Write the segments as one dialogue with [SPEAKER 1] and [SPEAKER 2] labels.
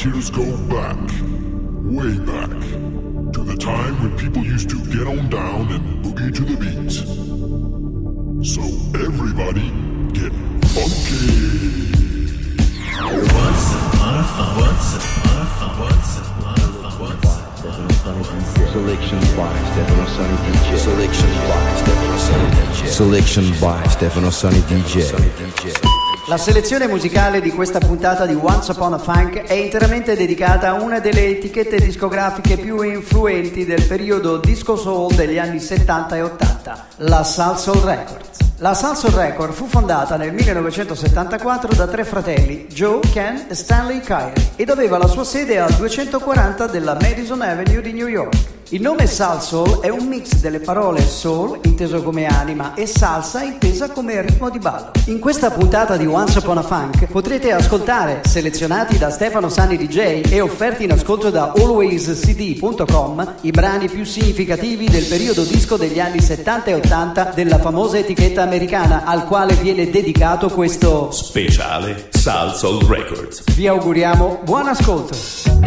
[SPEAKER 1] tears go back, way back, to the time when people used to get on down and boogie to the beat. So everybody get funky.
[SPEAKER 2] Once upon a
[SPEAKER 3] Selection by Stefano Sunny DJ.
[SPEAKER 4] Selection by Stefano Sunny DJ.
[SPEAKER 5] La selezione musicale di questa puntata di Once Upon a Funk è interamente dedicata a una delle etichette discografiche più influenti del periodo disco soul degli anni 70 e 80, la Salsoul Records. La Salsoul Records fu fondata nel 1974 da tre fratelli, Joe, Ken e Stanley Kyrie, ed aveva la sua sede al 240 della Madison Avenue di New York. Il nome Salsoul è un mix delle parole soul, inteso come anima, e salsa, intesa come ritmo di ballo. In questa puntata di Once Upon a Funk potrete ascoltare, selezionati da Stefano Sunny DJ e offerti in ascolto da alwayscd.com, i brani più significativi del periodo disco degli anni 70 e 80 della famosa etichetta americana, al quale viene dedicato questo
[SPEAKER 2] speciale Salsoul Records.
[SPEAKER 5] Vi auguriamo buon ascolto.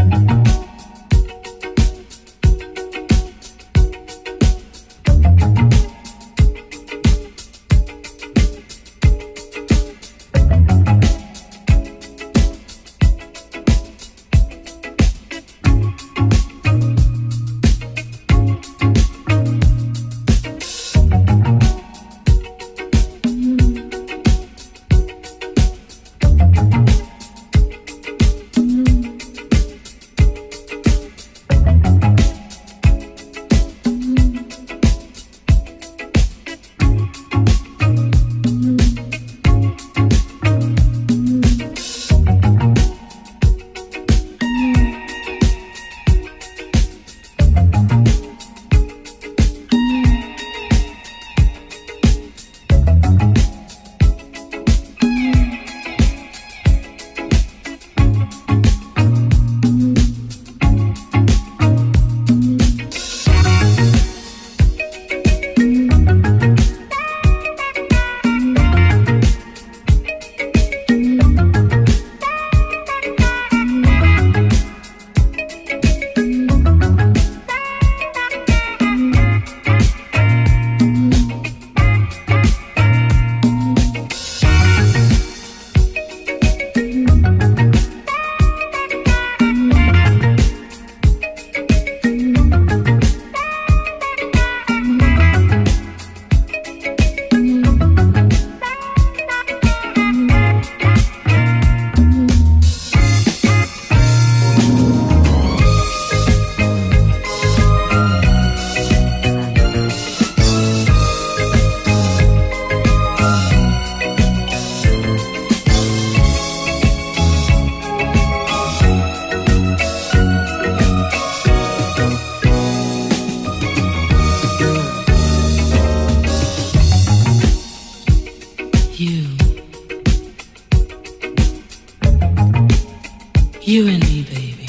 [SPEAKER 6] You and me, baby.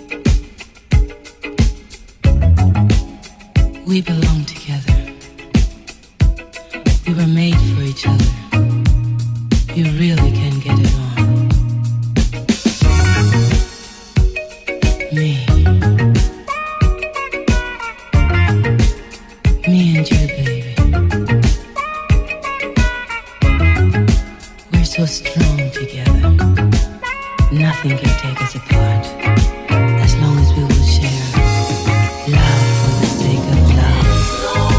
[SPEAKER 6] We belong together. We were made for each other. You really can get it on. Me and you, baby. We're so strong together. Nothing can take us apart, as long as we will share love for the sake of love.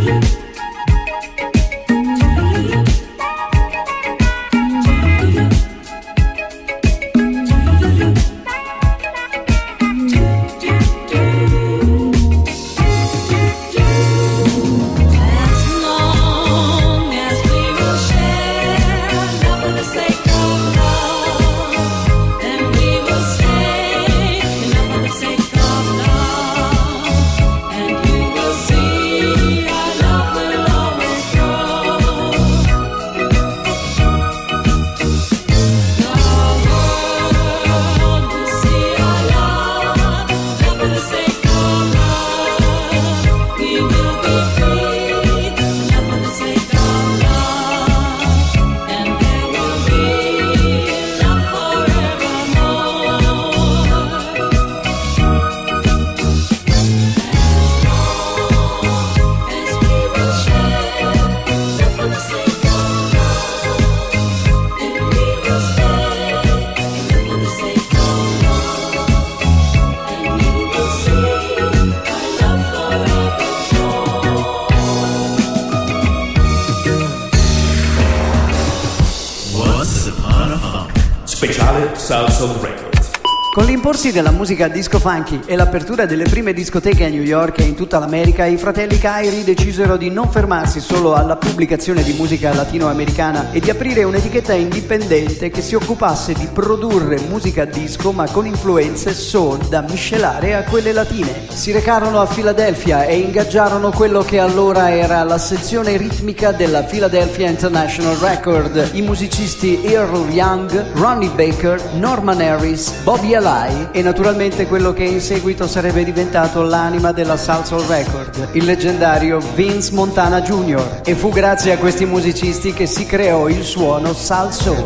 [SPEAKER 2] Speciale Salsoul Records.
[SPEAKER 5] Con l'imporsi della musica disco funky e l'apertura delle prime discoteche a New York e in tutta l'America, i fratelli Kyrie decisero di non fermarsi solo alla pubblicazione di musica latinoamericana e di aprire un'etichetta indipendente che si occupasse di produrre musica disco ma con influenze soul da miscelare a quelle latine. Si recarono a Filadelfia e ingaggiarono quello che allora era la sezione ritmica della Philadelphia International Record, i musicisti Earl Young, Ronnie Baker, Norman Harris, Bobby Alai e naturalmente quello che in seguito sarebbe diventato l'anima della Salsoul Record, il leggendario Vince Montana Jr. E fu grazie a questi musicisti che si creò il suono Salsoul.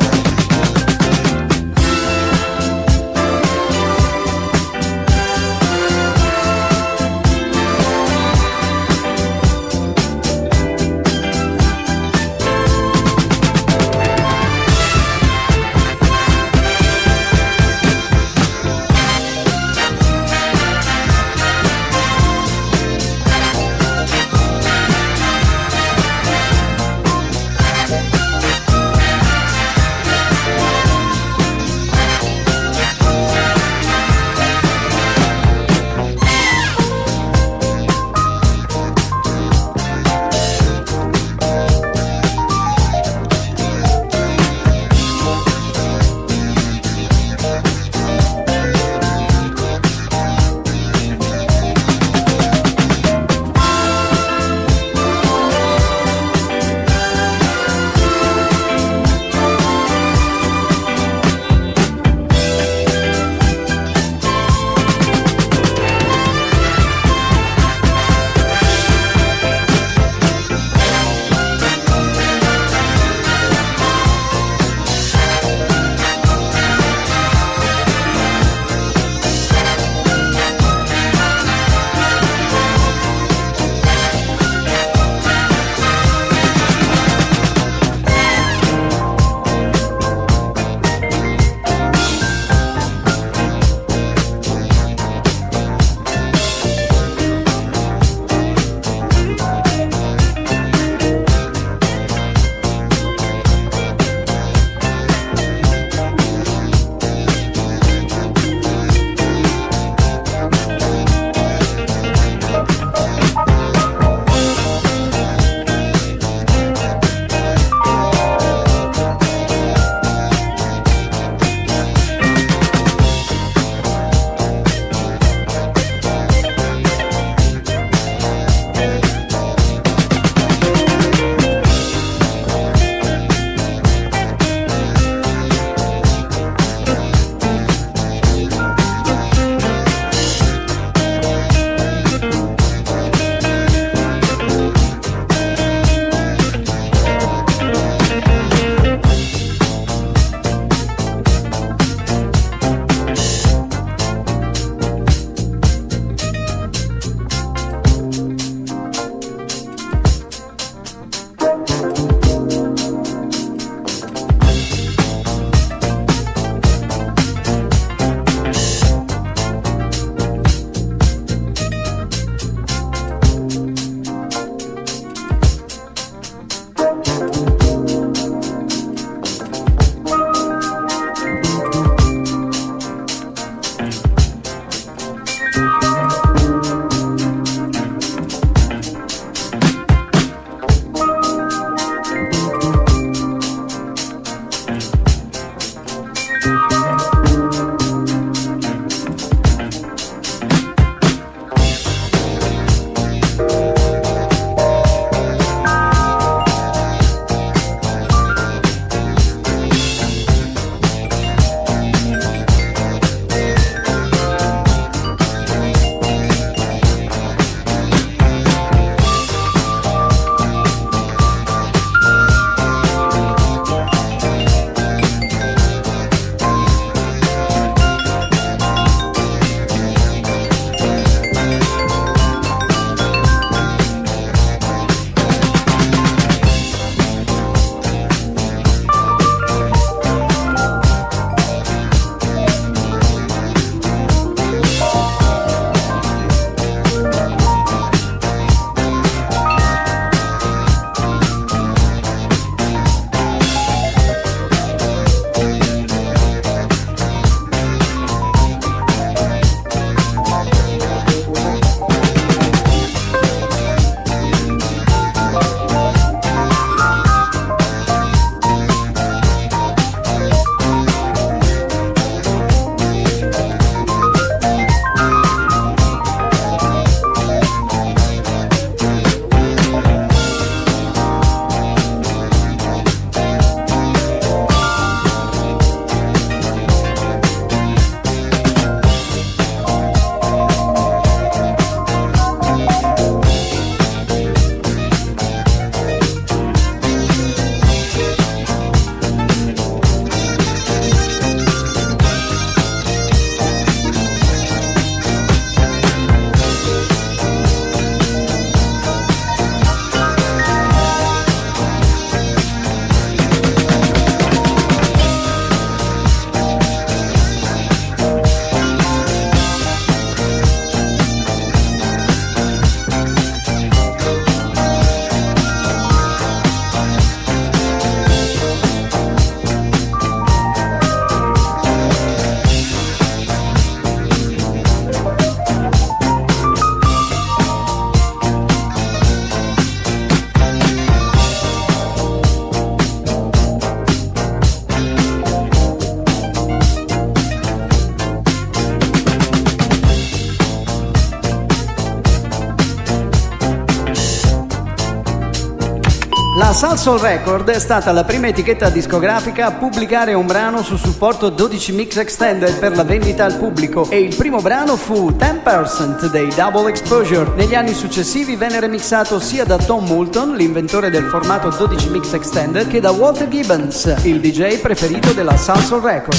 [SPEAKER 5] La Salsoul Record è stata la prima etichetta discografica a pubblicare un brano su supporto 12 mix extended per la vendita al pubblico e il primo brano fu 10% dei Double Exposure. Negli anni successivi venne remixato sia da Tom Moulton, l'inventore del formato 12 mix extended, che da Walter Gibbons, il DJ preferito della Salsoul Record.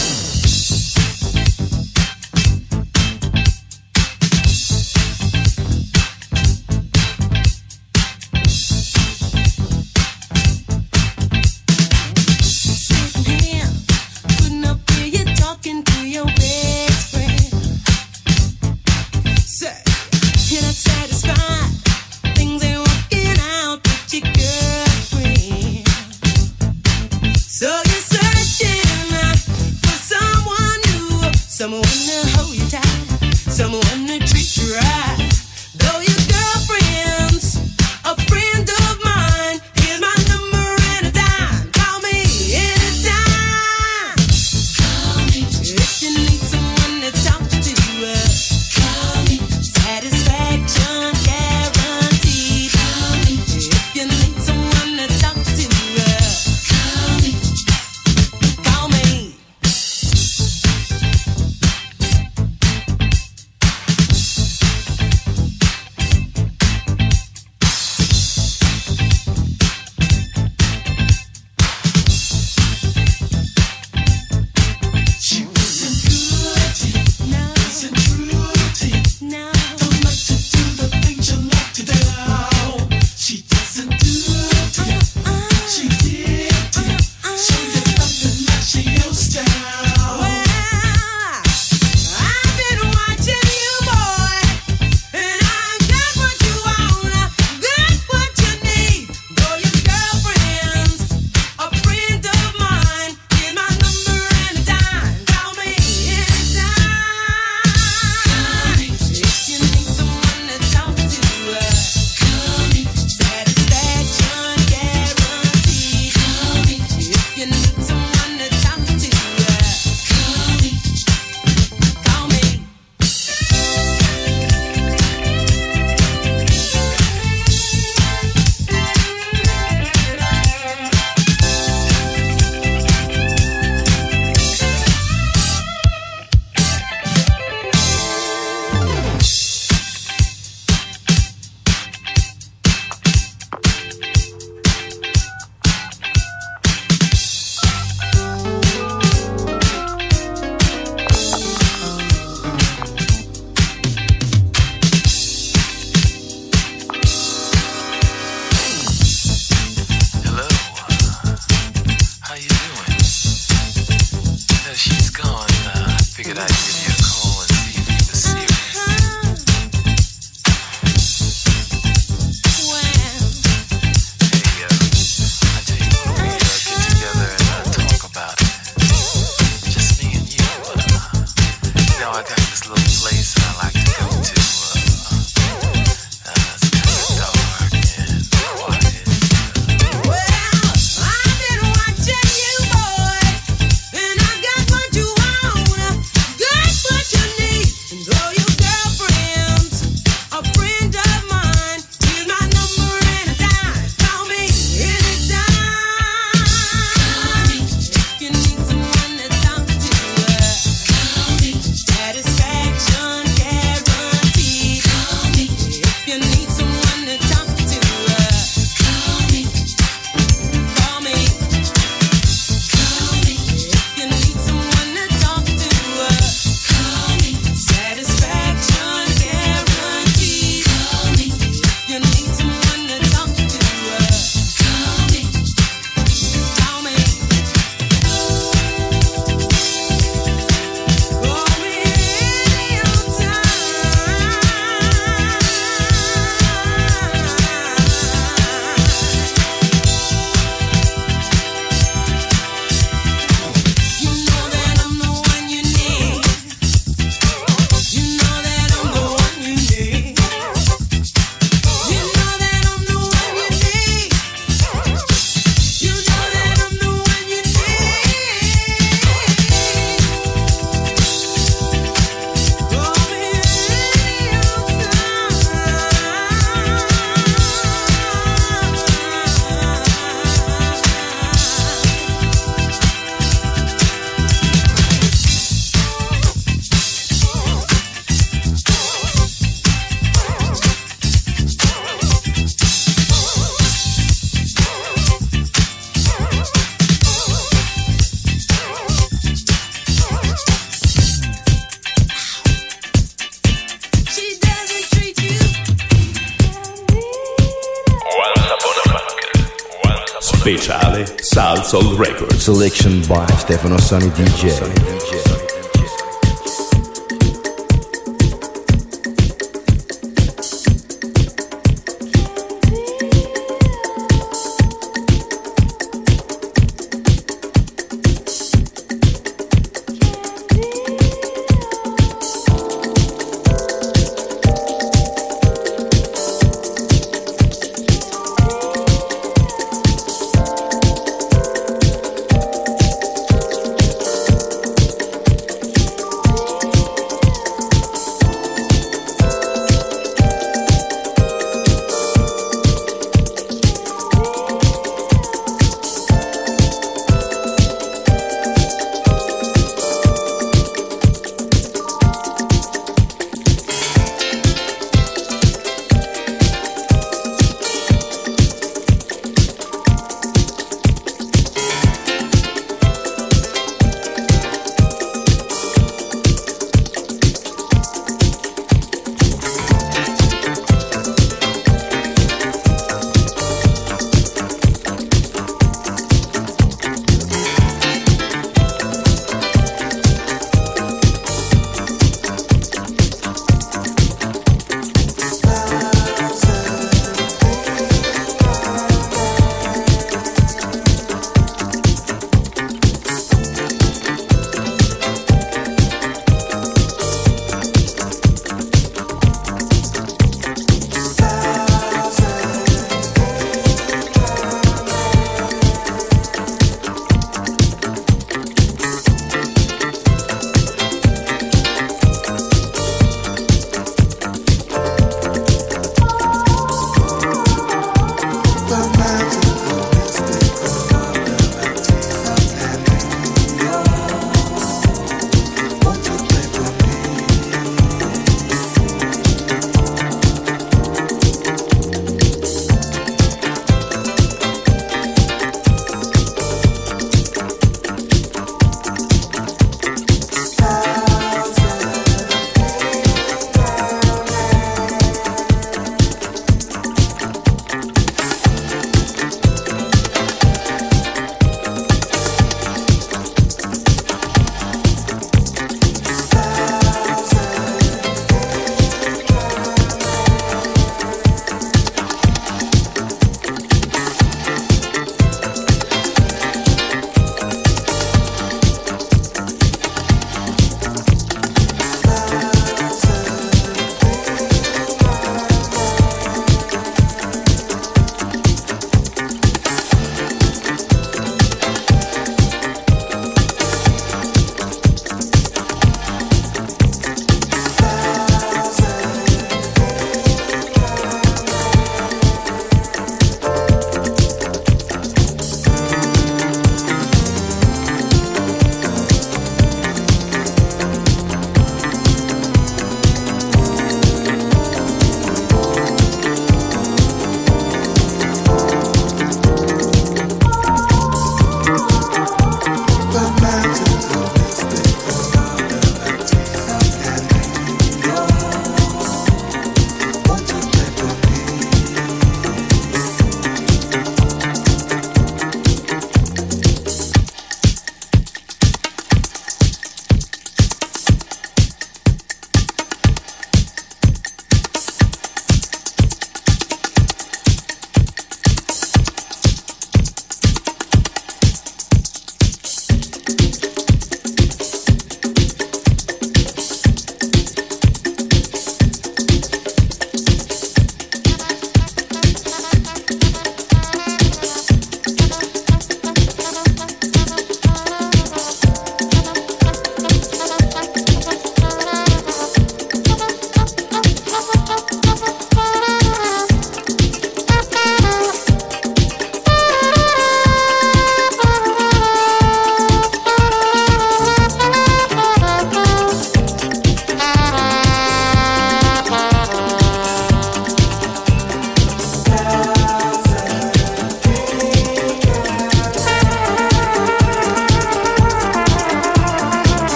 [SPEAKER 7] So you're searching for some
[SPEAKER 2] Speciale Salsoul Records.
[SPEAKER 4] Selection by Stefano Sunny DJ.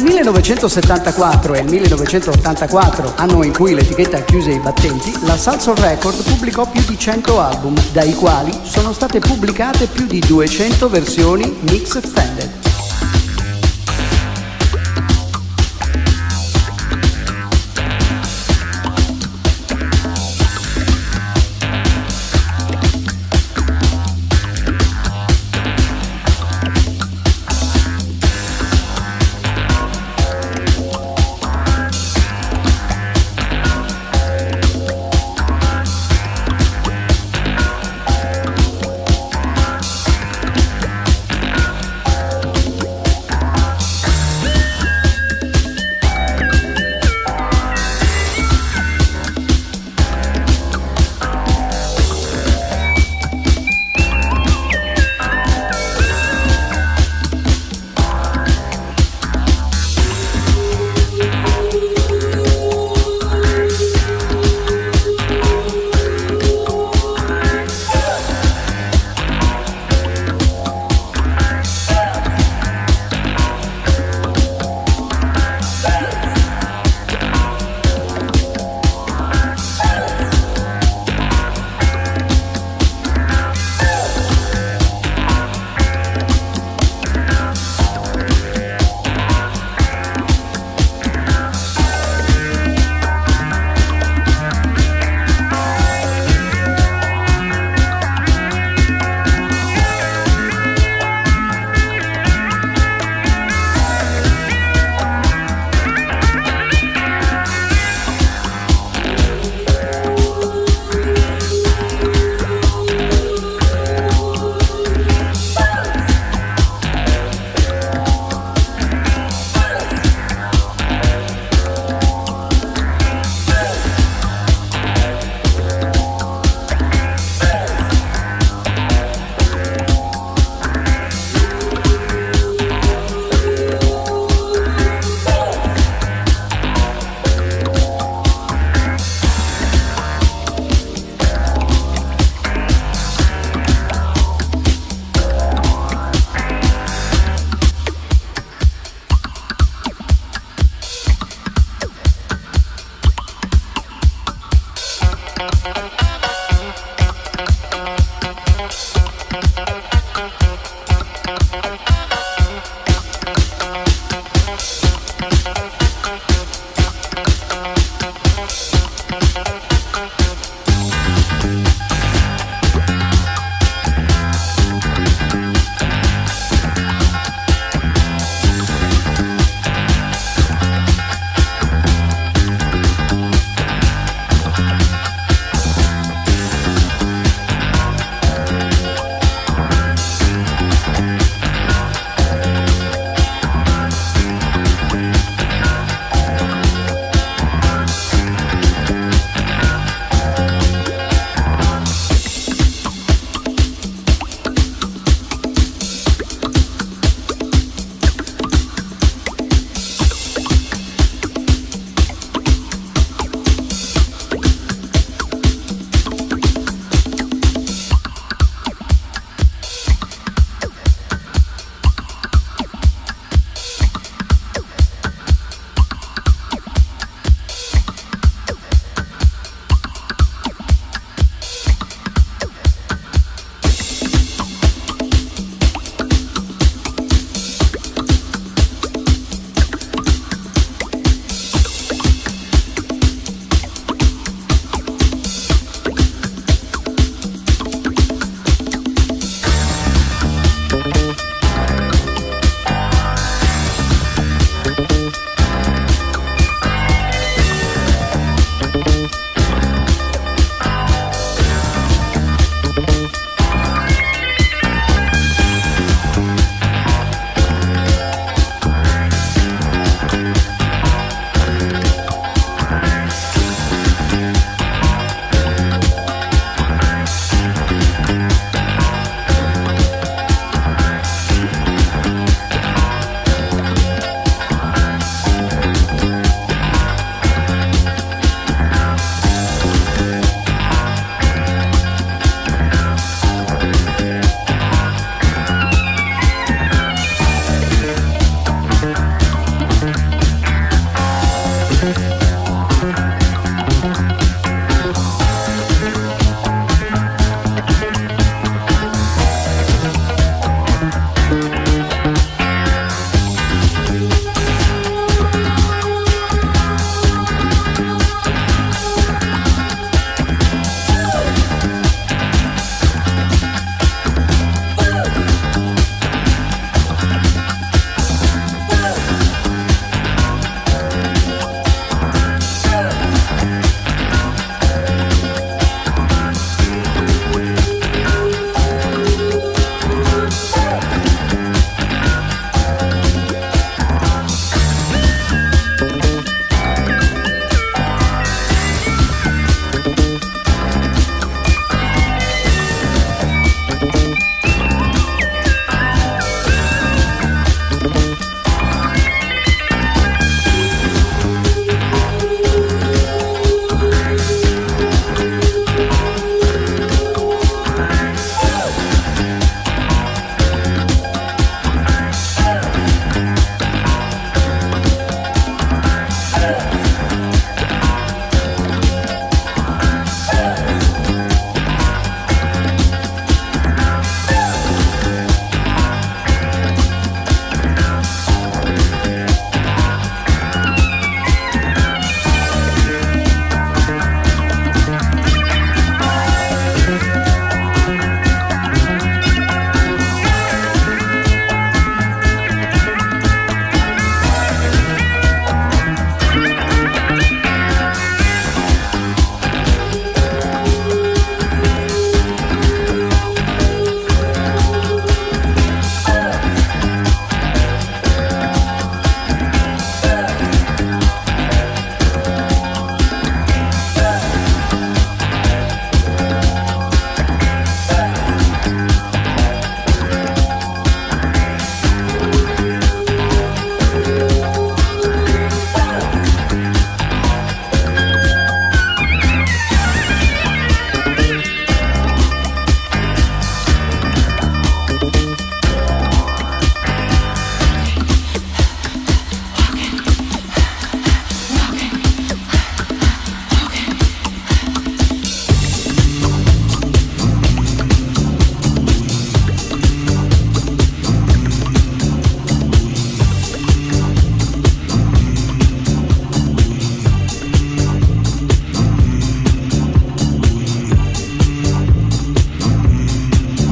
[SPEAKER 5] 1974 e il 1984, anno in cui l'etichetta chiuse i battenti, la Salsoul Record pubblicò più di 100 album, dai quali sono state pubblicate più di 200 versioni mix extended.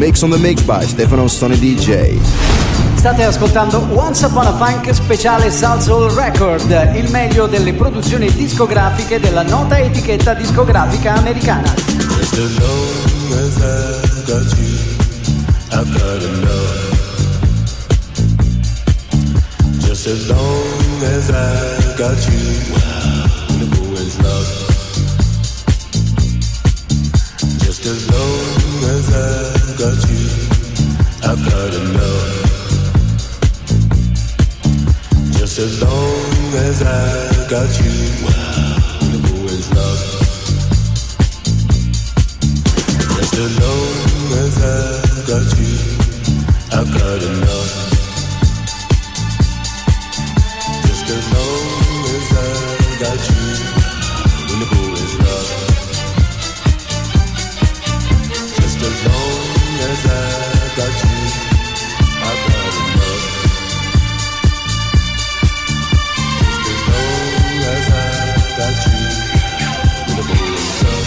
[SPEAKER 4] Mix on the Mix by Stefano Sonny DJ.
[SPEAKER 5] State ascoltando Once Upon a Funk speciale Salsoul Record, il meglio delle produzioni discografiche della nota etichetta discografica americana.
[SPEAKER 7] Just as long as I've got you, I've got enough. Just as long as I've got you, the boy's love. Just as long as I've got you, I've got enough. Just as long as I got you, the boy's love. Just as long as I got you, I've got enough. Just as long as I got you, the boy's love. Just as long as I got you, I've got enough. Got you in the boy's love.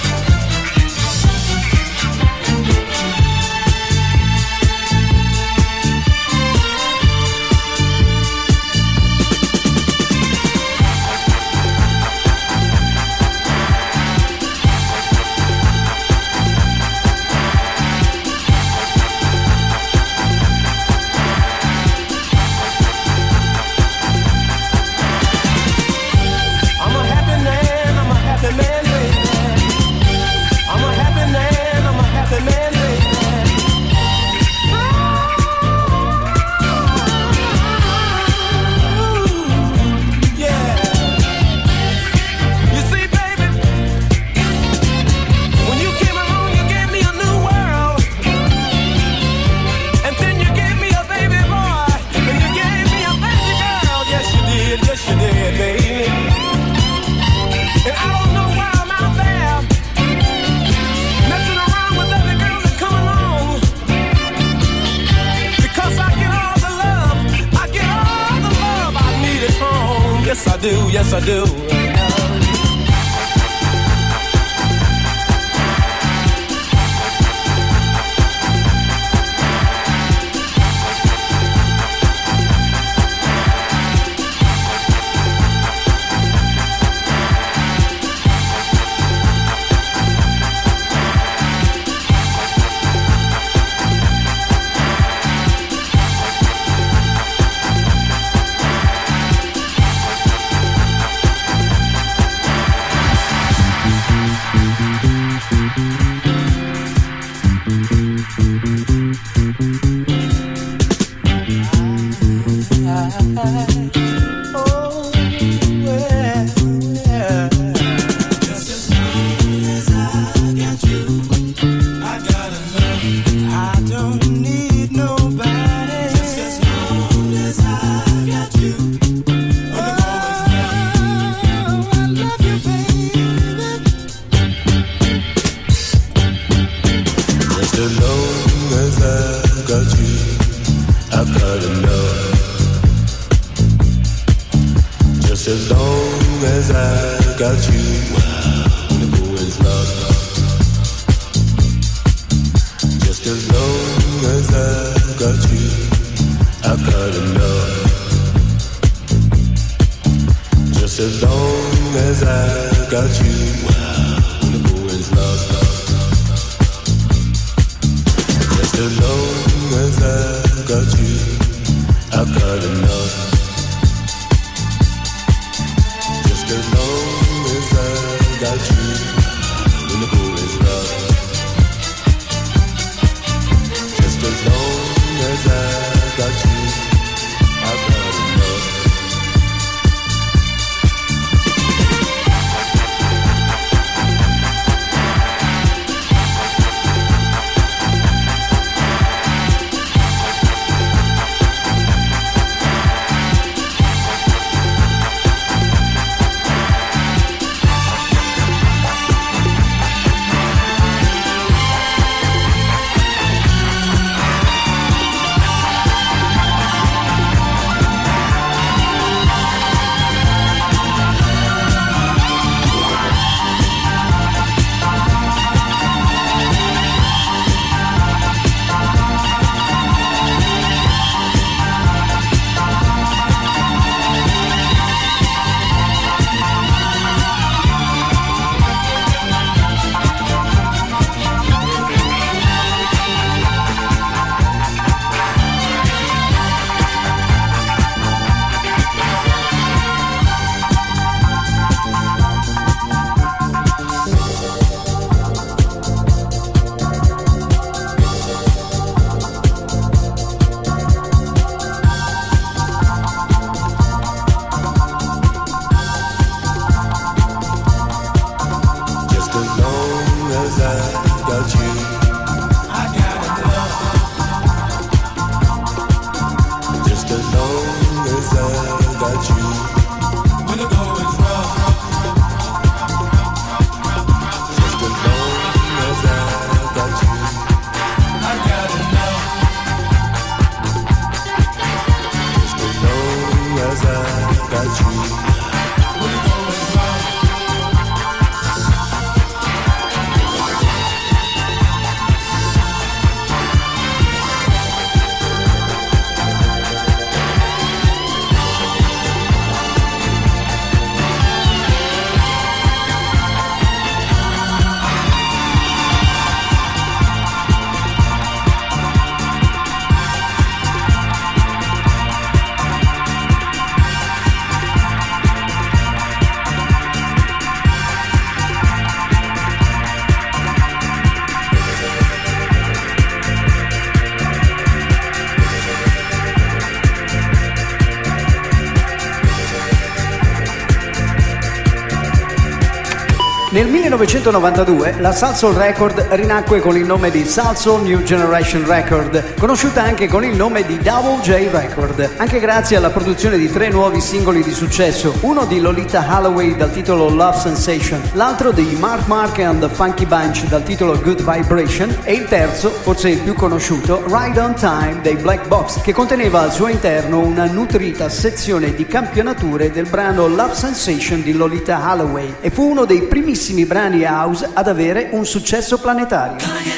[SPEAKER 7] Yes, I do.
[SPEAKER 5] Nel 1992 la Salsoul Record rinacque con il nome di Salsoul New Generation Record, conosciuta anche con il nome di Double J Record, anche grazie alla produzione di 3 nuovi singoli di successo, uno di Lolita Holloway dal titolo Love Sensation, l'altro di Mark Mark and the Funky Bunch dal titolo Good Vibration e il terzo, forse il più conosciuto, Ride on Time dei Black Box, che conteneva al suo interno una nutrita sezione di campionature del brano Love Sensation di Lolita Holloway e fu uno dei primissimi brani house ad avere un successo planetario.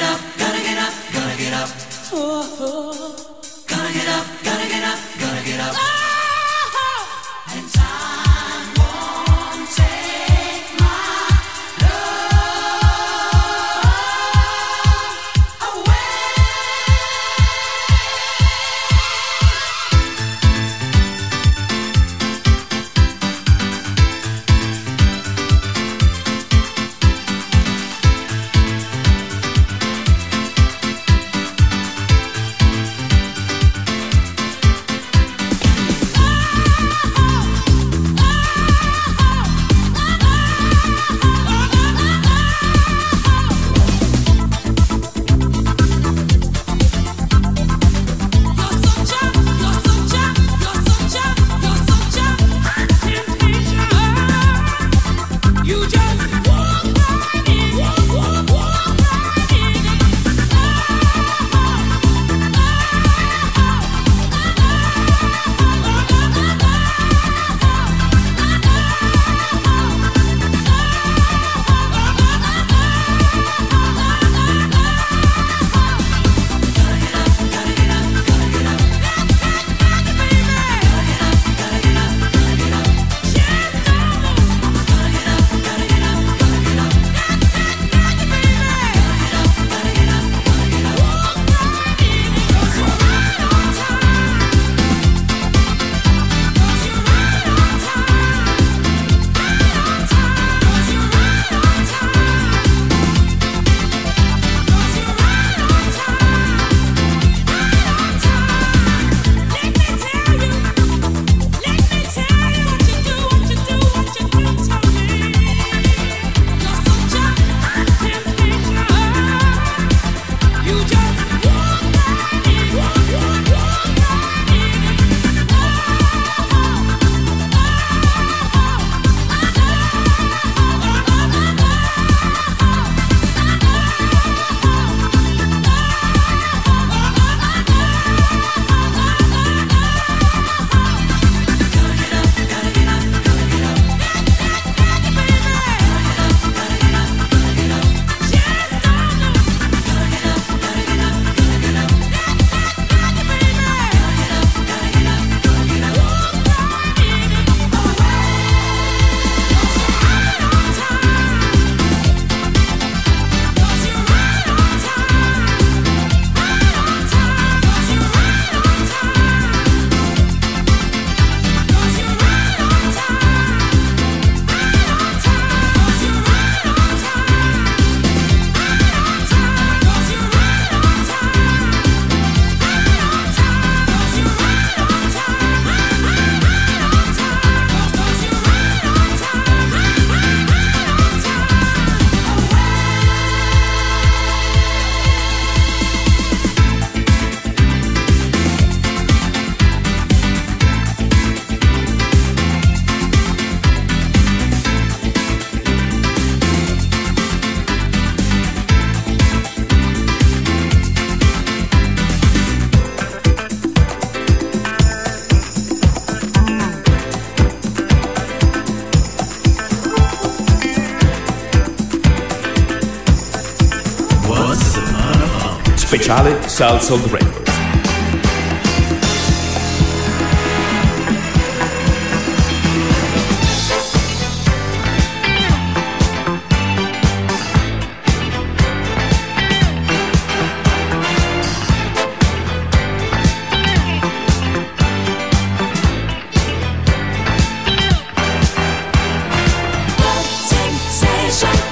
[SPEAKER 2] Speciale Salsoul Records.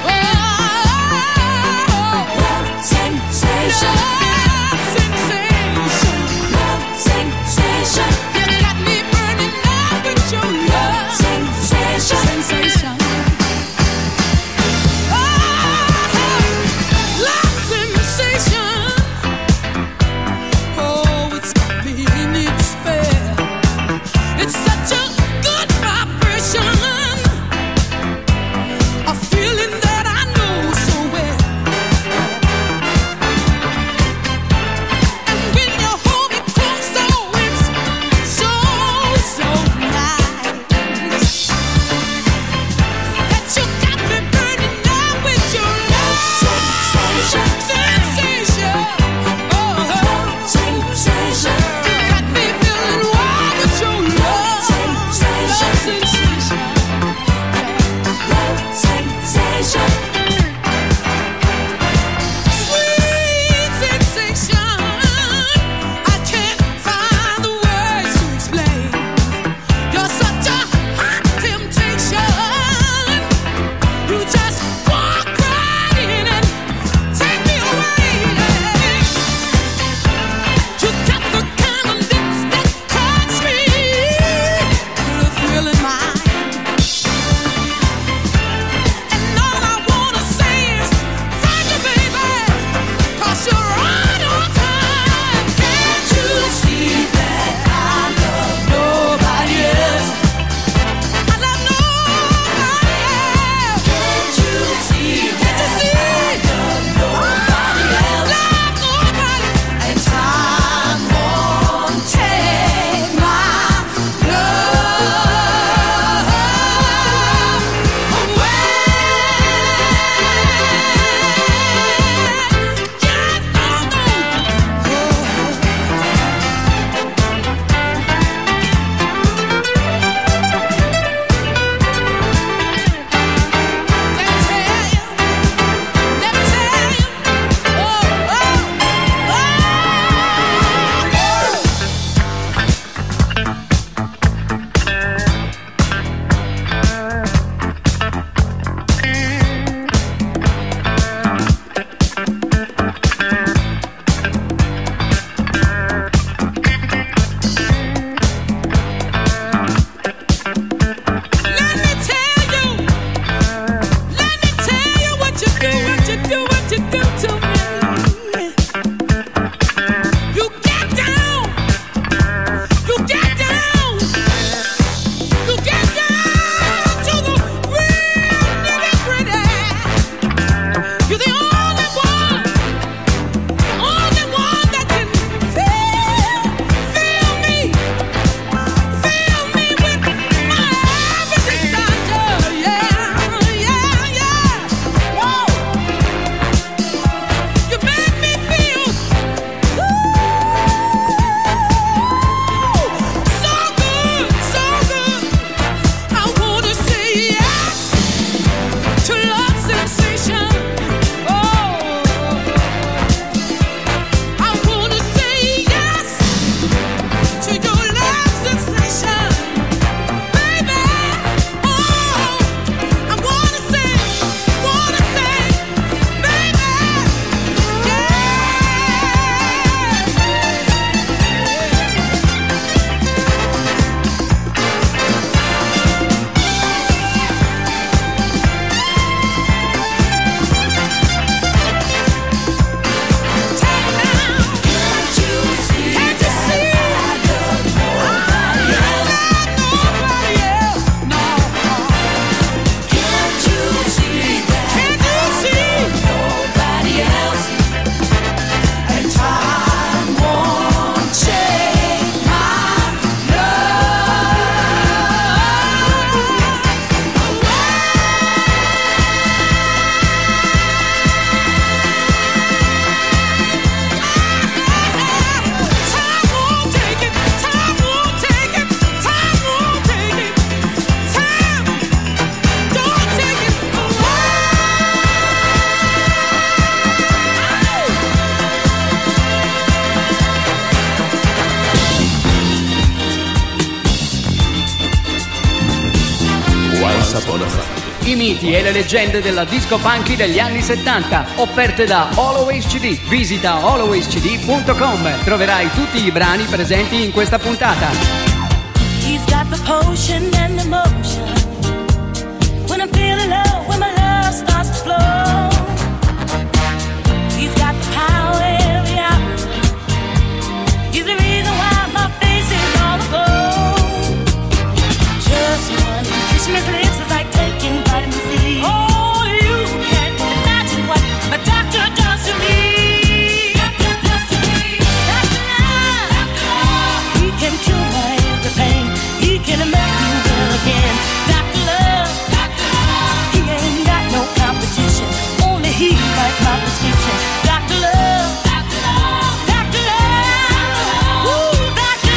[SPEAKER 8] Sensation.
[SPEAKER 5] i miti e le leggende della disco funky degli anni 70, offerte da Always CD. Visita alwayscd.com. Troverai tutti i brani presenti in questa puntata.
[SPEAKER 8] He's got the potion and the motion. When I'm feeling low, when my love starts to flow. He's got the power every hour. He's the reason why my face is all aglow. Just one kiss from his lips is like taking vitamin C. Oh, you can't imagine what a doctor does to me. Doctor does to me. Doctor Love. He can cure my every pain. He can make me well again. Doctor Love. He ain't got no competition. Only he writes my prescription. Doctor Love. Doctor Love. Ooh, Doctor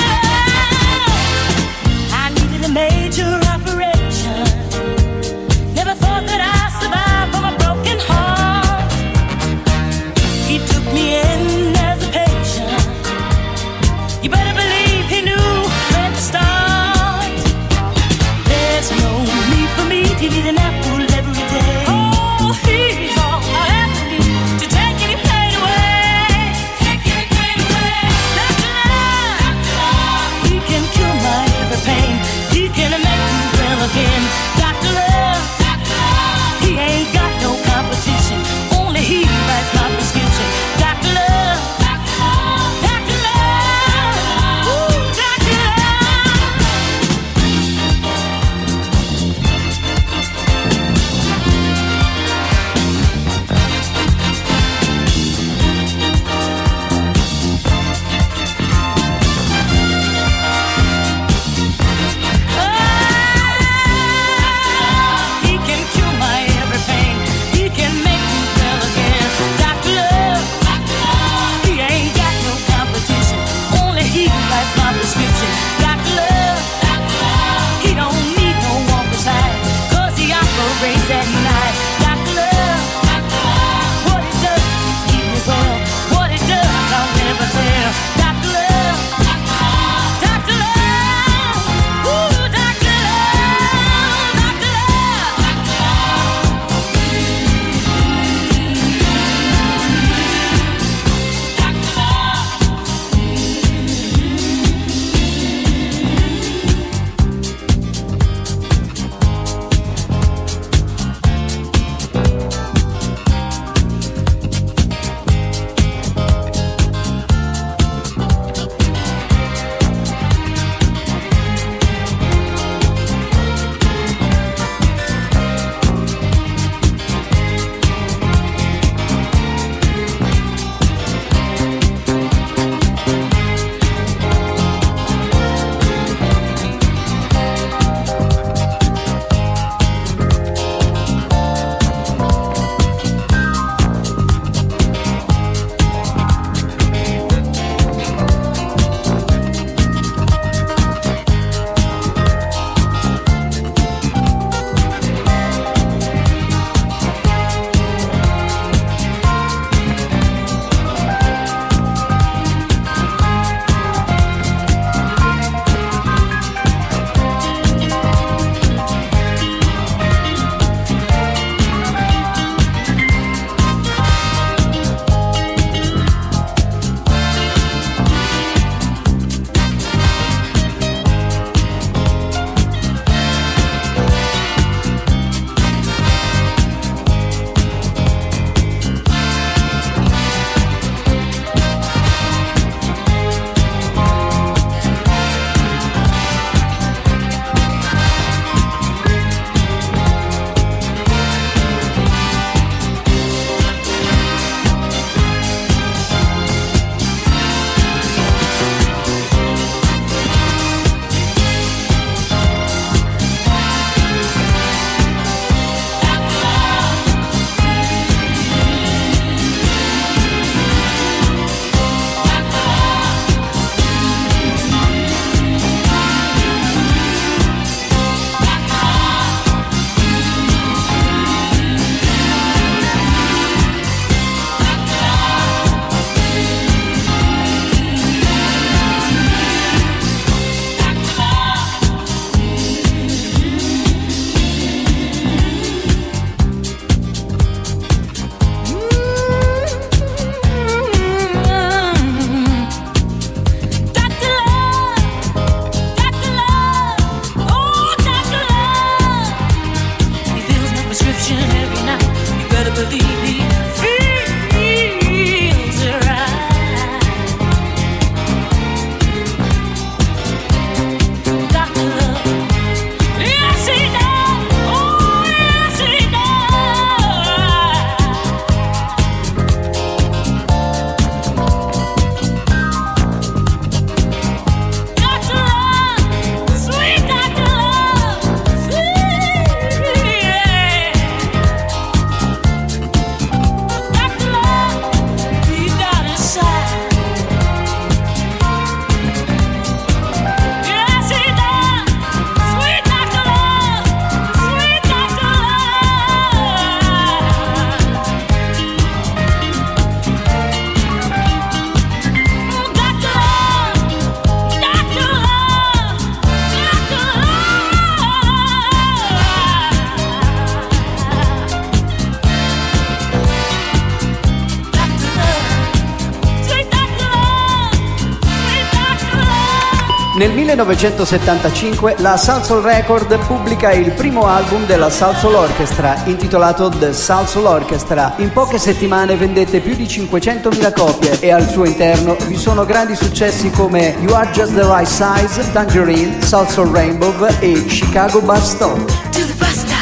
[SPEAKER 8] Love. I needed a major operation. Never thought that I'd survive from a broken heart. He took me in as a patient. You better believe he knew when to start. There's no need for me to eat an apple every day. Oh, he's all I ever need to take any pain away. Take any pain away. Doctor Love. He can cure my every pain. He can make me well again. Doctor Love. He ain't got no competition. Only he writes my prescription. Doctor Love. Doctor Love. Ooh, Doctor Love. He can cure my every pain. He can make me well again. Doctor Love. He ain't got no competition. Only he writes my prescription. Doctor Love. He don't need no one beside. 'Cause he operates at night. Doctor Love. What he does is keep me well. What he does I'll never tell. Doctor Love. Doctor Love. Ooh, Doctor Love. Doctor Love. satisfaction every night. You better believe he feels it right. Dr. Love, yes he does. Oh yes he Dr. Love, sweet Dr. Love, sweet, yeah. Dr. Love, deep down inside, yes he does. Sweet Dr. Love, sweet Dr. Love. Dr. Love, Dr. Love, Dr.
[SPEAKER 5] Nel 1975 la Salsoul Record pubblica il primo album della Salsoul Orchestra, intitolato The Salsoul Orchestra. In poche settimane vendette più di 500.000 copie e al suo interno vi sono grandi successi come You Are Just the Right Size, Tangerine, Salsoul Rainbow e Chicago Bus Stop.
[SPEAKER 8] To the bus stop.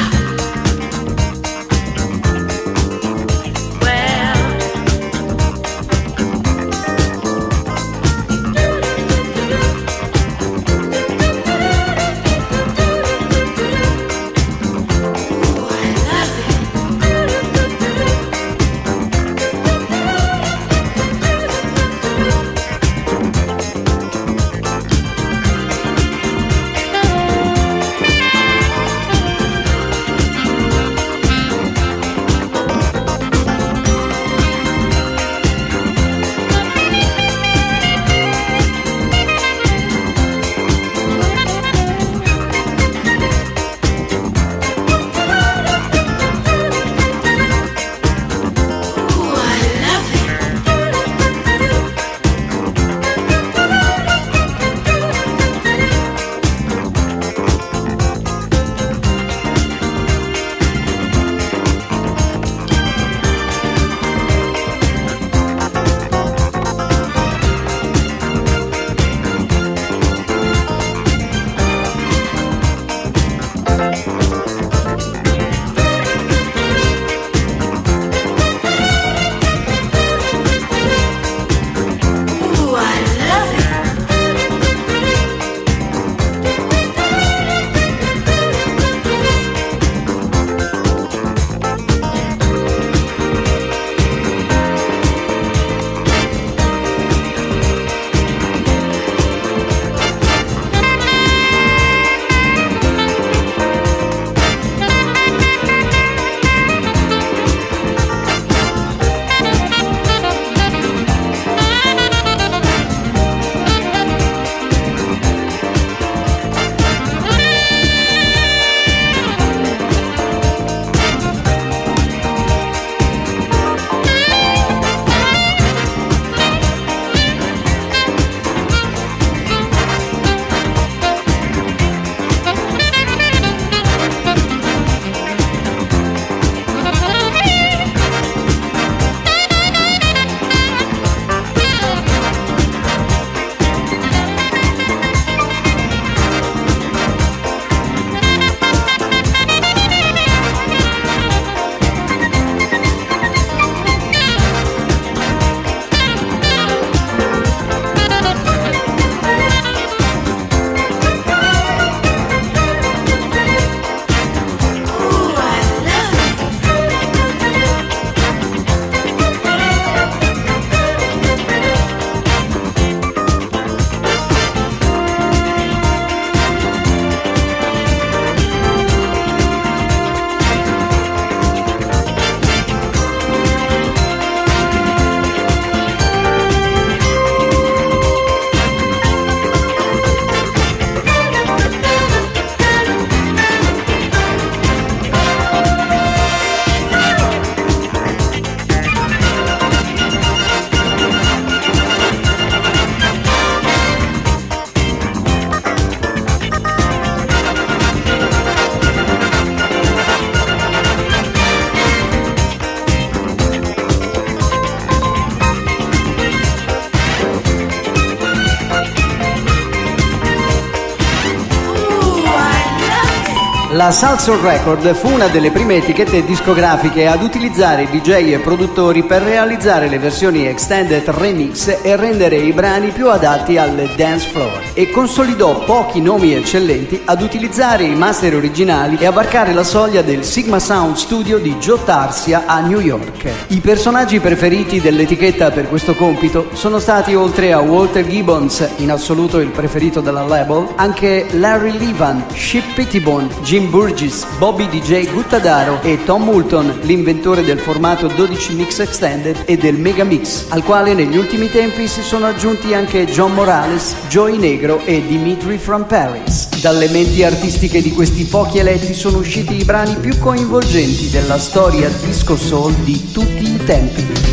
[SPEAKER 5] La Salsoul Record fu una delle prime etichette discografiche ad utilizzare DJ e produttori per realizzare le versioni extended remix e rendere i brani più adatti al dance floor, e consolidò pochi nomi eccellenti ad utilizzare i master originali e a varcare la soglia del Sigma Sound Studio di Joe Tarsia a New York. I personaggi preferiti dell'etichetta per questo compito sono stati, oltre a Walter Gibbons, in assoluto il preferito della label, anche Larry Levan, Chip Pettibone, Jim Burgess, Bobby DJ Guttadaro e Tom Moulton, l'inventore del formato 12 mix extended e del Mega Mix, al quale negli ultimi tempi si sono aggiunti anche John Morales, Joey Negro e Dimitri from Paris. Dalle menti artistiche di questi pochi eletti sono usciti i brani più coinvolgenti della storia disco soul di tutti i tempi.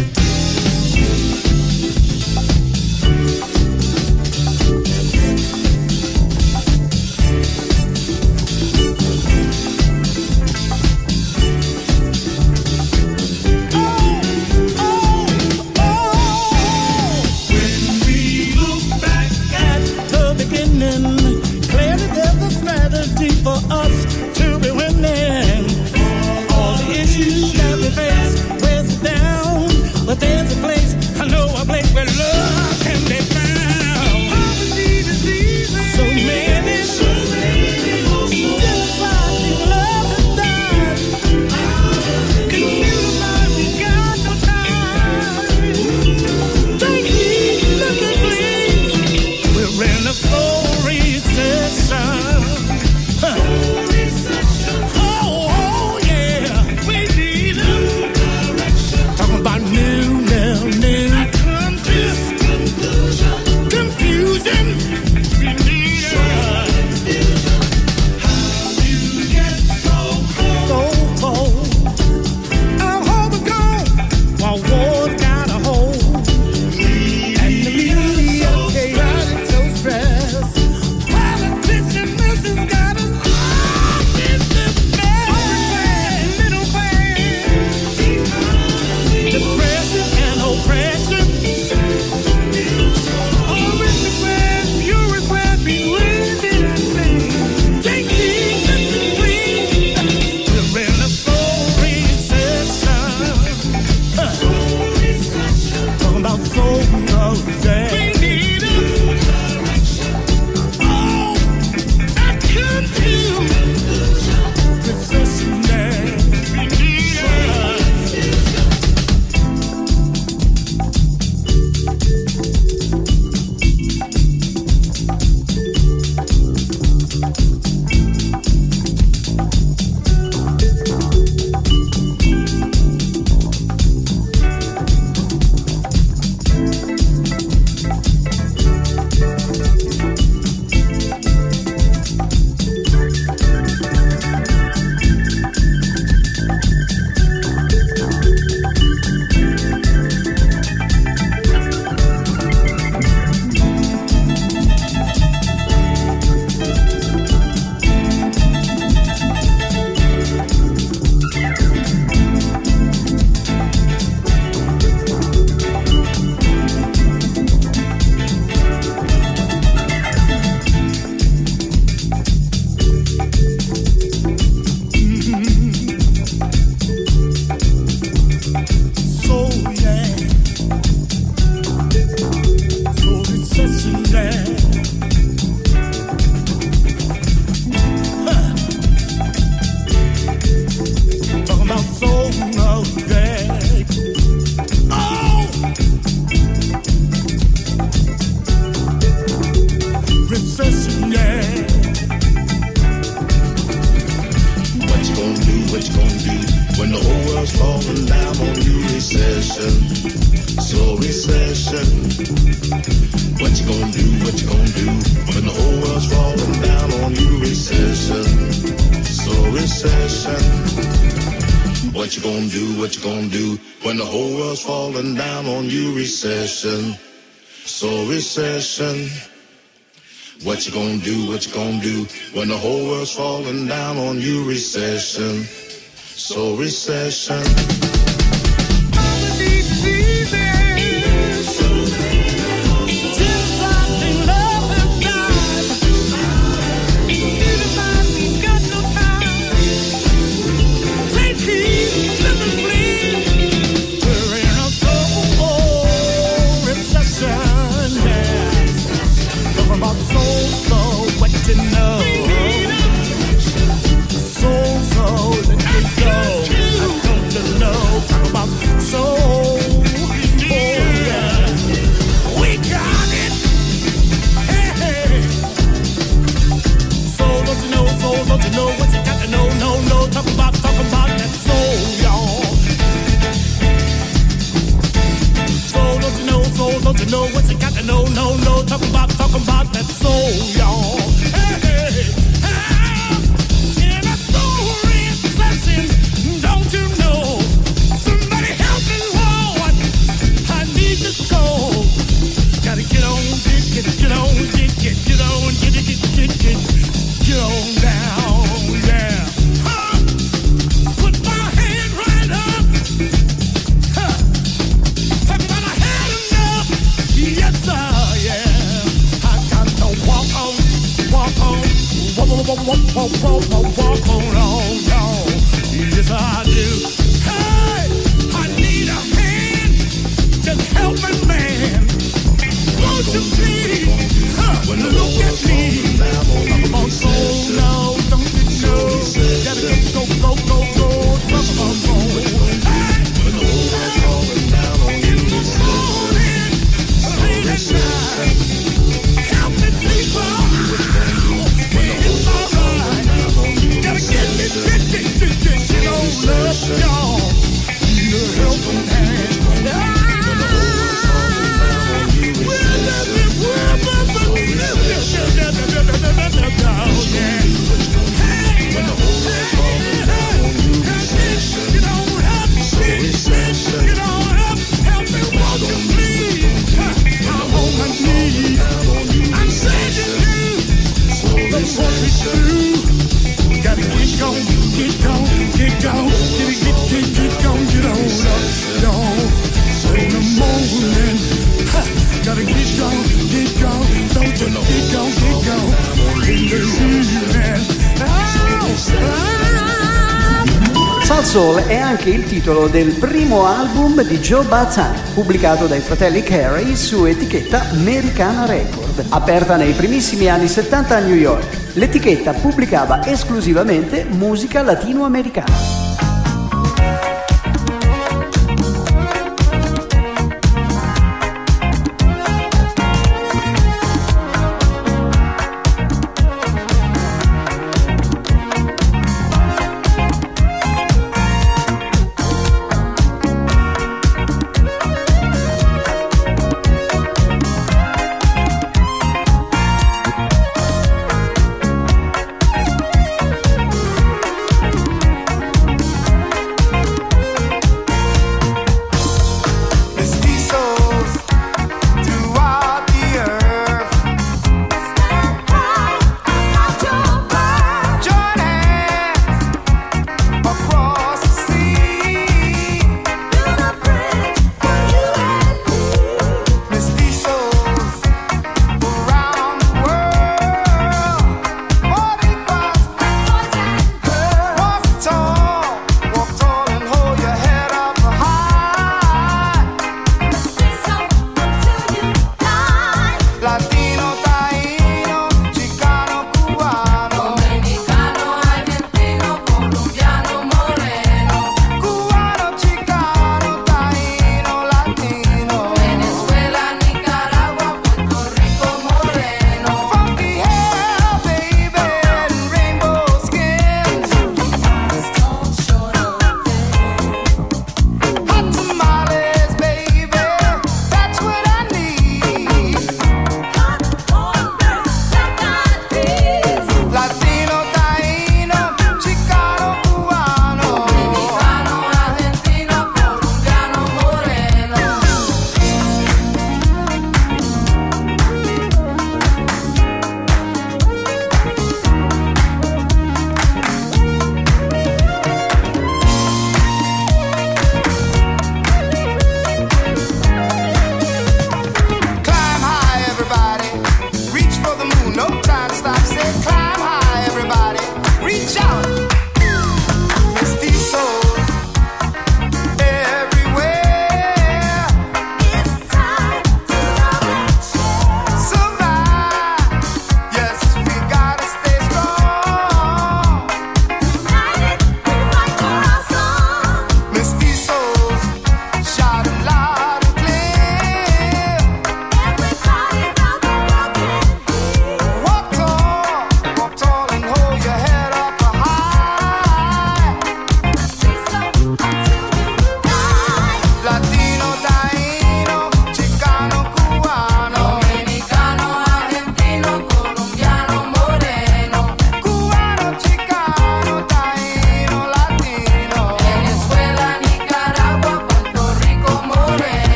[SPEAKER 7] Recession, so recession. What you gonna do, what you gonna do when the whole world's falling down on you? Recession, so recession.
[SPEAKER 8] Got no time.
[SPEAKER 7] get on down, yeah. Put my hand right up. Talk about I had enough. Yes, sir, yeah. I got to walk on, walk on, walk on, y'all. Yes, I do. Hey, I need a hand. Just help me, man. Won't you please? Look at me. I'm on soul now, don't you know? Gotta go, go, go, go, go, go, go. Hey, in the morning, late at night, help me, people. It's alright. Gotta get on up, y'all. Need a helping hand. Gotta get gone, get gone, get gone, get gone, get on up, y'all. In the morning, gotta get gone, don't you know? Get gone, in the evening.
[SPEAKER 5] Soul Soul è anche il titolo del primo album di Joe Bataan, pubblicato dai fratelli Carey su etichetta Americana Record, aperta nei primissimi anni 70 a New York. L'etichetta pubblicava esclusivamente musica latinoamericana.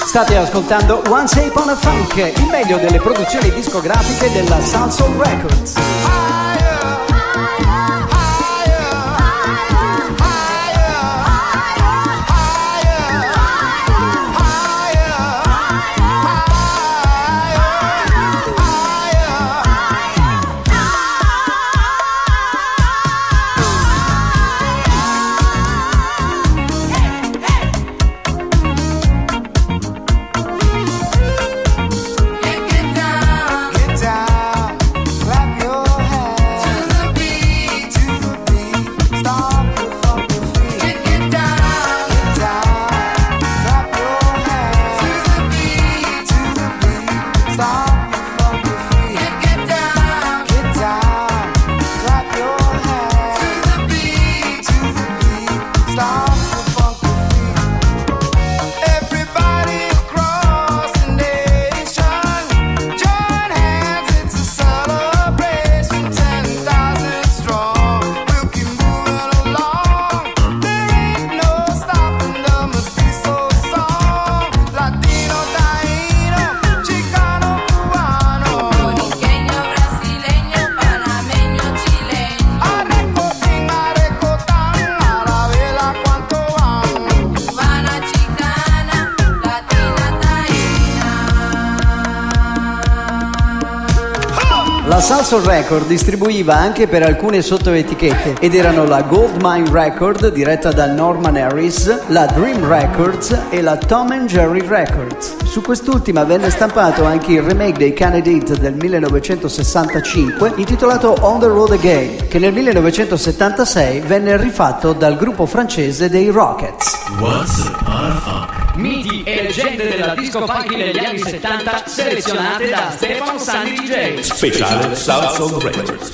[SPEAKER 5] State ascoltando Once Upon a Funk, il meglio delle produzioni discografiche della Salsoul Records. La Salsoul Record distribuiva anche per alcune sottoetichette ed erano la Gold Mine Record diretta da Norman Harris, la Dream Records e la Tom and Jerry Records. Su quest'ultima venne stampato anche il remake dei Kennedy Hit del 1965 intitolato On the Road Again, che nel 1976 venne rifatto dal gruppo francese dei Rockets.
[SPEAKER 2] Once Upon a Funk.
[SPEAKER 5] Miti e leggende della disco funky degli anni 70 selezionate da Stefano Sanni DJ.
[SPEAKER 2] Speciale Salsoul Records.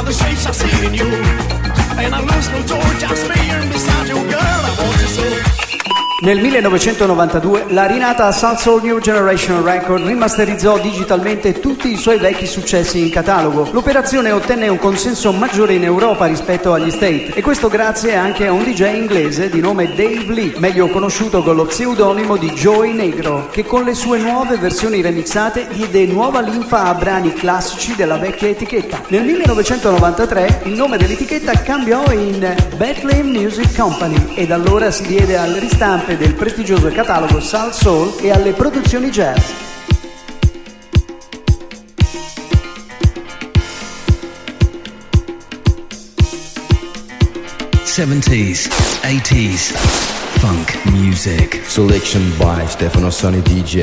[SPEAKER 9] the shapes I see in you. And I lose control, just me and beside you, girl, I want you so.
[SPEAKER 5] Nel 1992 la rinata Soul Soul New Generation Record rimasterizzò digitalmente tutti i suoi vecchi successi in catalogo. L'operazione ottenne un consenso maggiore in Europa rispetto agli States, e questo grazie anche a un DJ inglese di nome Dave Lee, meglio conosciuto con lo pseudonimo di Joey Negro, che con le sue nuove versioni remixate diede nuova linfa a brani classici della vecchia etichetta. Nel 1993 il nome dell'etichetta cambiò in Bethlehem Music Company e da allora si diede al ristampe del prestigioso catalogo Soul Soul e alle produzioni jazz.
[SPEAKER 10] '70s, '80s, funk music.
[SPEAKER 4] Selection by Stefano Sonny DJ.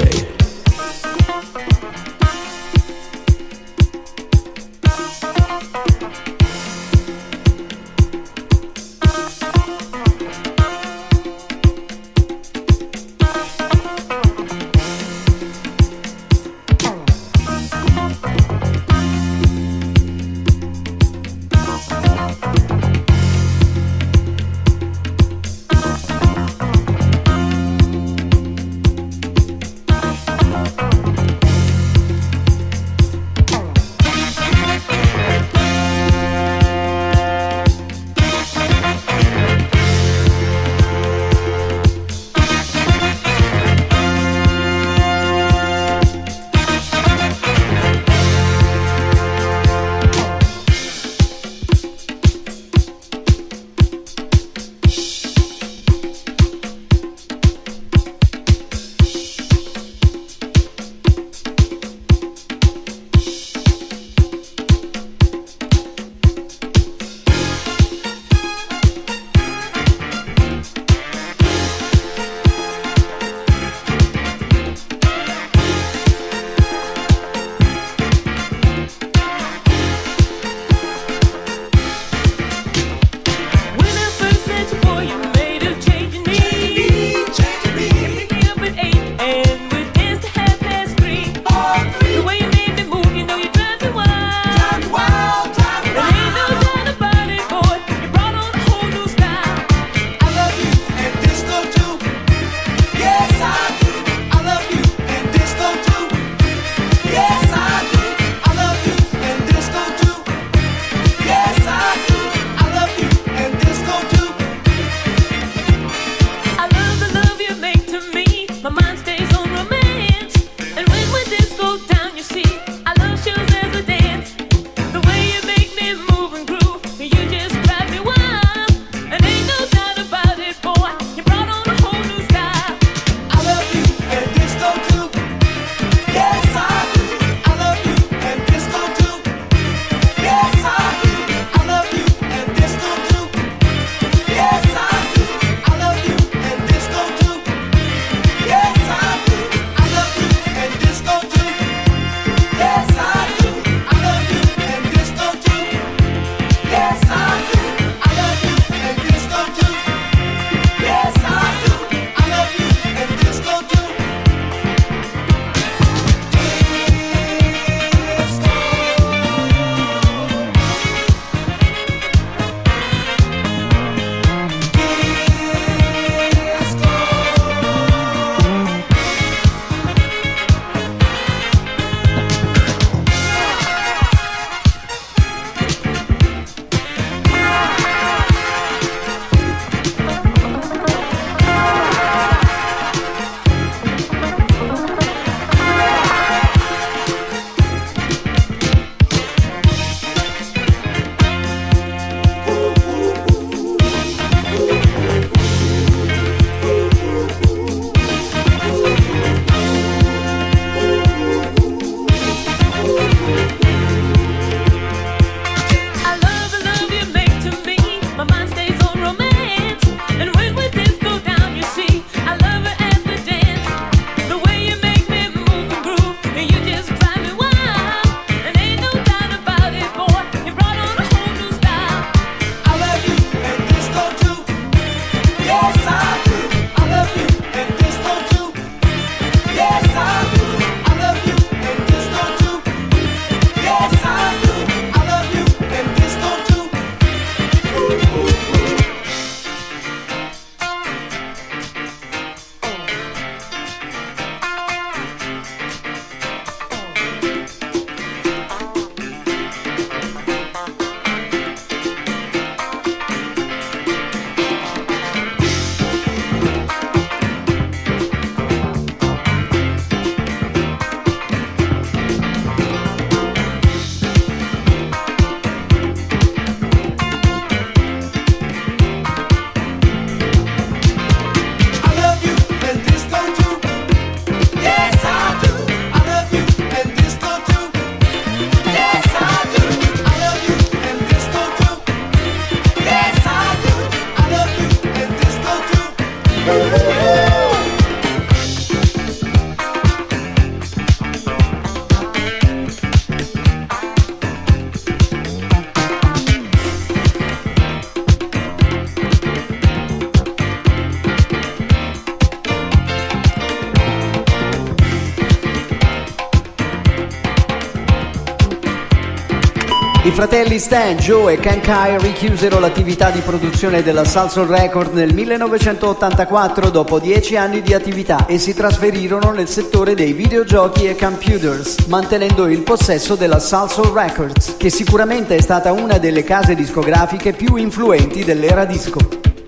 [SPEAKER 5] I fratelli Stan, Joe e Ken Kai richiusero l'attività di produzione della Salsoul Record nel 1984 dopo 10 anni di attività e si trasferirono nel settore dei videogiochi e computers, mantenendo il possesso della Salsoul Records, che sicuramente è stata una delle case discografiche più influenti dell'era disco.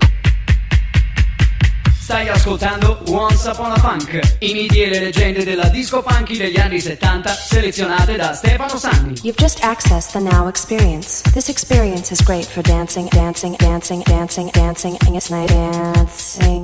[SPEAKER 5] Stai ascoltando Once Upon a Funk, i miti e le leggende della disco funky degli anni 70, selezionate da Stefano Sanni.
[SPEAKER 11] You've just accessed the Now Experience. This experience is great for dancing, dancing, dancing, dancing, dancing, and it's night dancing.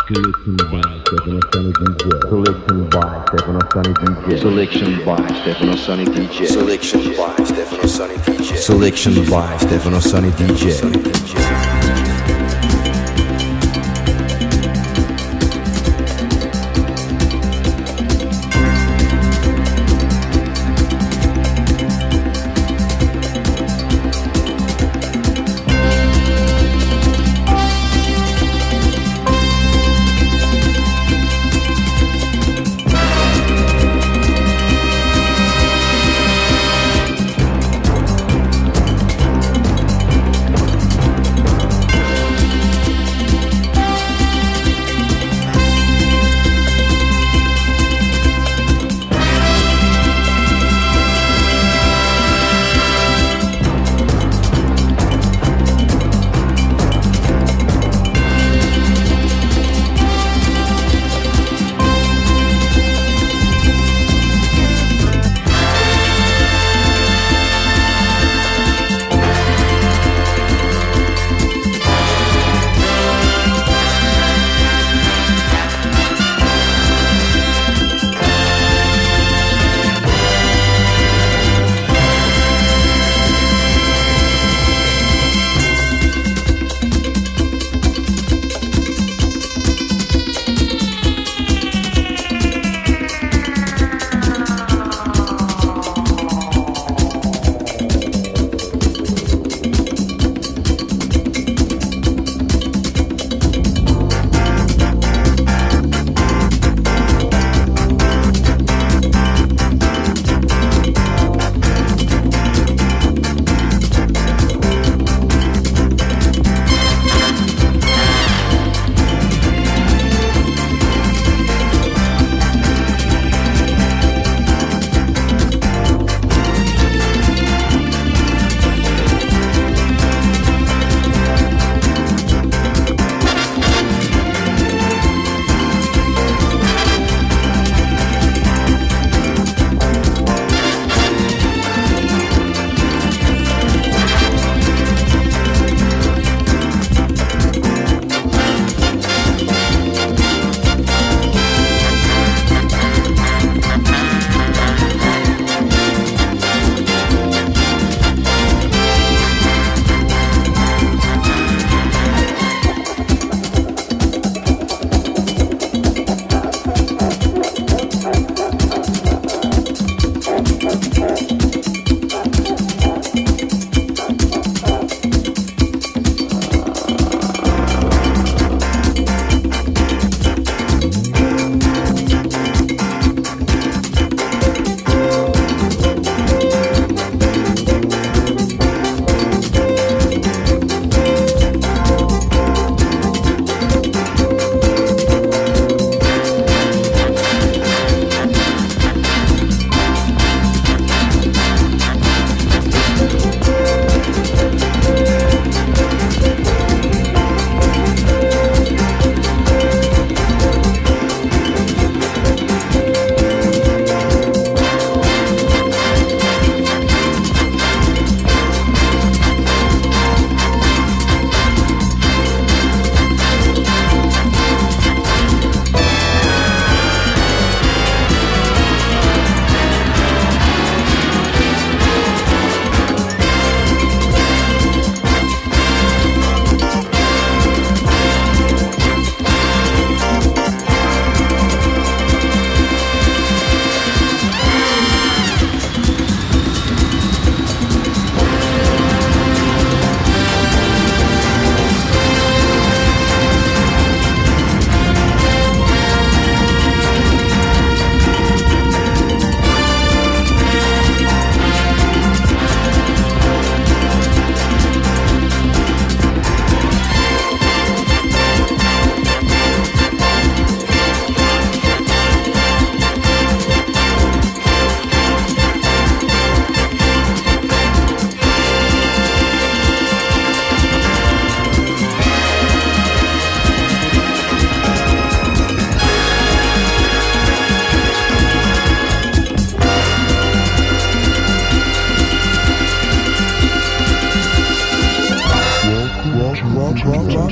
[SPEAKER 4] Selection by Stefano Sunny DJ. Selection by Stefano Sunny DJ. Selection by Stefano Sunny DJ.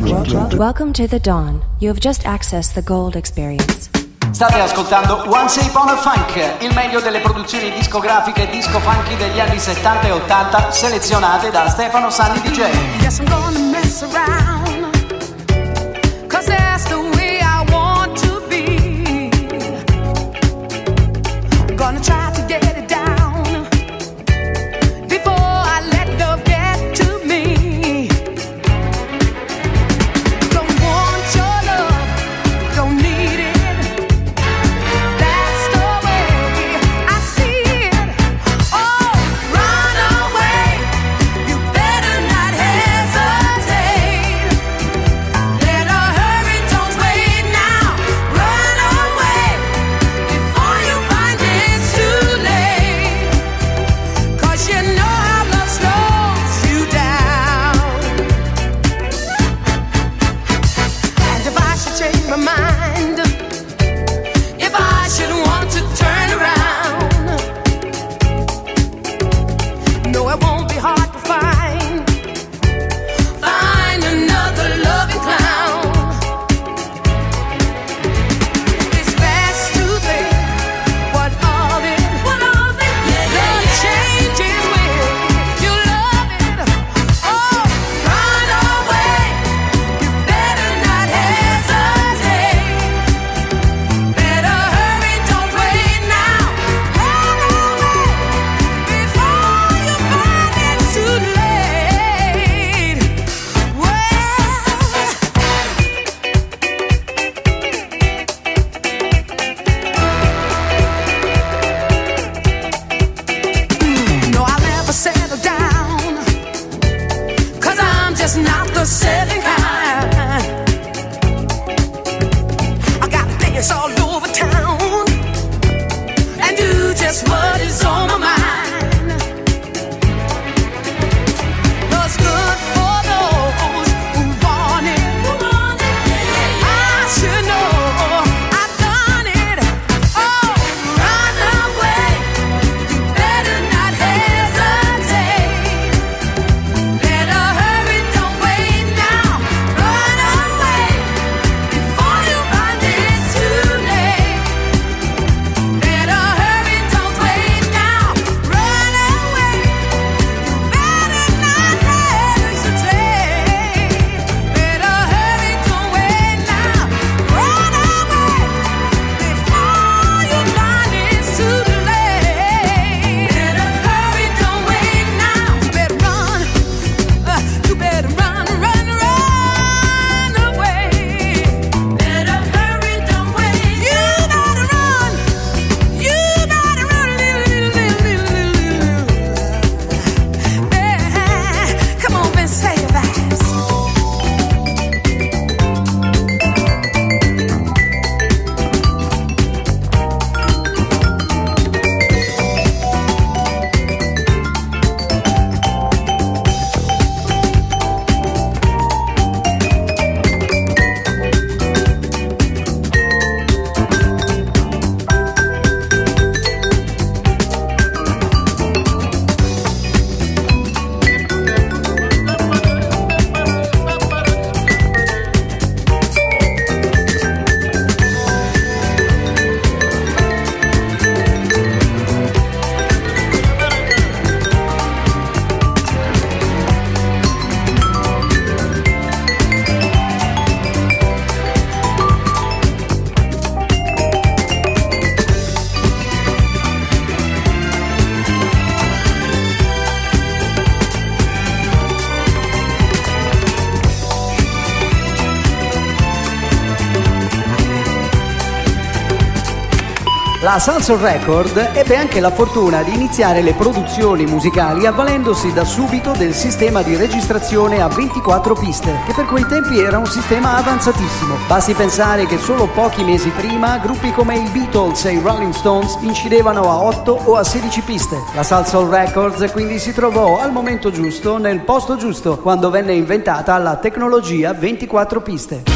[SPEAKER 11] Welcome to the dawn. You have just accessed the gold experience.
[SPEAKER 5] State ascoltando Once Upon a Funk, il meglio delle produzioni discografiche disco funky degli anni 70 e 80 selezionate da Stefano Sanni DJ.
[SPEAKER 12] Yes, I'm gonna mess around, 'cause that's the way I want to be. I'm gonna try to get it down before I let love get to me. Don't want your love, don't need it. That's the way I see it. Oh, run away, you better not hesitate. Let her hurry, don't wait now. Run away before you find it's too late. 'Cause you know how love slows you down. And if I should change my mind, if I should want to turn around, no, it won't be hard to find another loving clown. It's best to think what all it love changes with you love it. Oh, run away, you better not hesitate. Better hurry, don't wait now. Run away before you find it's too late. Well, no, I'll never settle down, 'cause I'm just not the settling kind. I gotta dance all over town and do just what is on my mind. What's good for those who want it, I should know I've done it. Oh, run away, you better not hesitate. Better hurry, don't wait now. Run away before you find it's too late. Better hurry, don't wait now. Run away, you better not hesitate. Better hurry, don't wait now. Run away before you find it's too late. Better hurry, don't wait now. You better run, you better run, run, run away. Better hurry, don't wait. You better run, you better run, come on, Vince, say it fast.
[SPEAKER 5] La Salsoul Record ebbe anche la fortuna di iniziare le produzioni musicali avvalendosi da subito del sistema di registrazione a 24 piste, che per quei tempi era un sistema avanzatissimo. Basti pensare che solo pochi mesi prima gruppi come i Beatles e i Rolling Stones incidevano a 8 o a 16 piste. La Salsoul Records quindi si trovò al momento giusto, nel posto giusto, quando venne inventata la tecnologia 24 piste.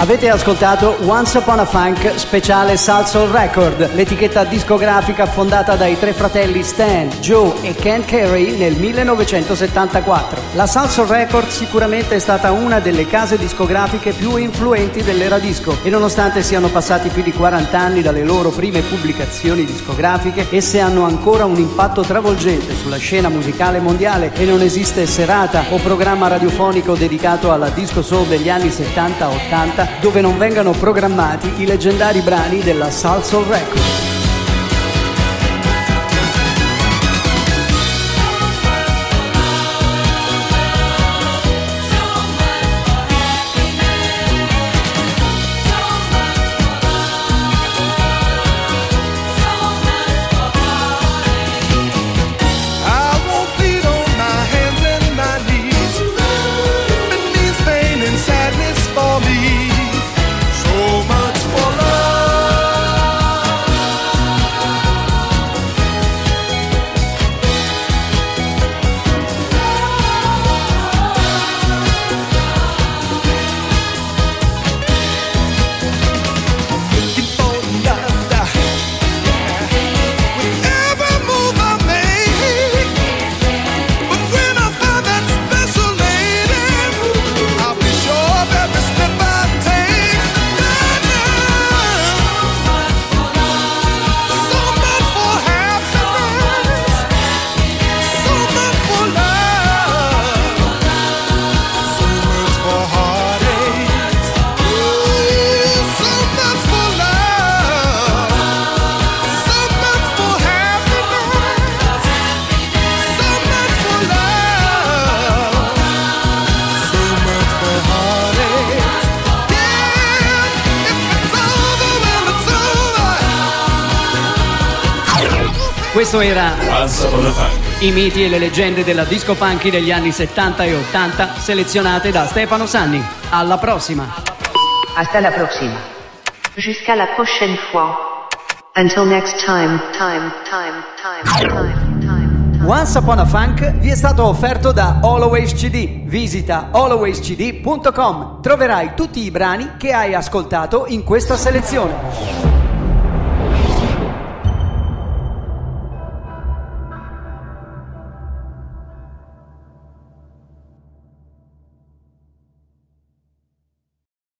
[SPEAKER 5] Avete ascoltato Once Upon a Funk speciale Salsoul Record, l'etichetta discografica fondata dai tre fratelli Stan, Joe e Ken Carey nel 1974. La Salsoul Record sicuramente è stata una delle case discografiche più influenti dell'era disco e nonostante siano passati più di 40 anni dalle loro prime pubblicazioni discografiche, esse hanno ancora un impatto travolgente sulla scena musicale mondiale e non esiste serata o programma radiofonico dedicato alla disco soul degli anni 70-80 dove non vengano programmati i leggendari brani della Salsoul Record. Questo era i miti e le leggende della disco funky degli anni 70 e 80 selezionate da Stefano Sanni. Alla prossima.
[SPEAKER 11] Hasta la próxima. Jusqu'à la prochaine fois. Until next time.
[SPEAKER 5] Once Upon a Funk vi è stato offerto da Always CD. Visita alwayscd.com. Troverai tutti i brani che hai ascoltato in questa selezione.